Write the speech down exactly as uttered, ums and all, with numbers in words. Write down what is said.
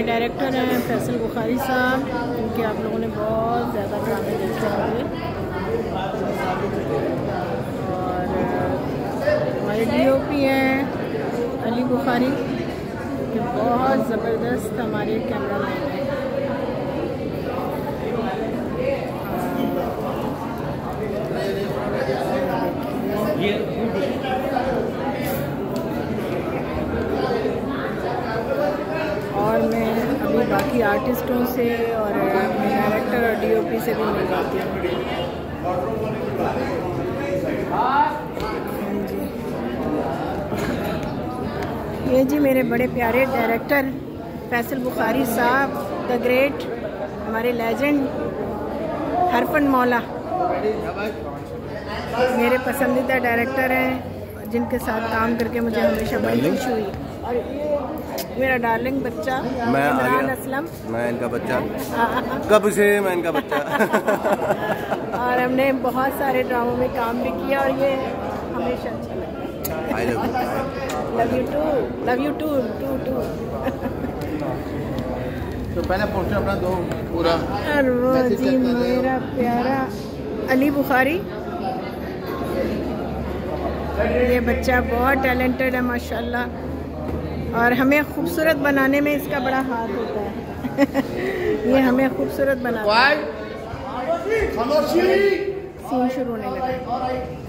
हमारे डायरेक्टर हैं फैसल बुखारी साहब, इनके आप लोगों ने बहुत ज़्यादा ड्रामे देखे होंगे। और हमारे डीओपी हैं अली बुखारी, जो बहुत ज़बरदस्त हमारे कैमरा मैन हैं। और मैं अभी बाकी आर्टिस्टों से और डायरेक्टर और डीओपी से भी मिलवाती हूँ। ये जी मेरे बड़े प्यारे डायरेक्टर फैसल बुखारी साहब, द ग्रेट, हमारे लेजेंड हरफन मौला, मेरे पसंदीदा डायरेक्टर हैं जिनके साथ काम करके मुझे हमेशा बड़ी खुशी हुई। और ये मेरा डार्लिंग बच्चा इमरान असलम, मैं इनका बच्चा कब से मैं इनका बच्चा और हमने बहुत सारे ड्रामों में काम भी किया और ये हमेशा अच्छा लगता है। Love you too, love you too too too. तो पहले पोस्टर अपना दो पूरा। और वो जी मेरा प्यारा अली बुखारी, ये बच्चा बहुत टैलेंटेड है माशाल्लाह, और हमें खूबसूरत बनाने में इसका बड़ा हाथ होता है। ये हमें खूबसूरत बनाता है। सीन शुरू होने लगा।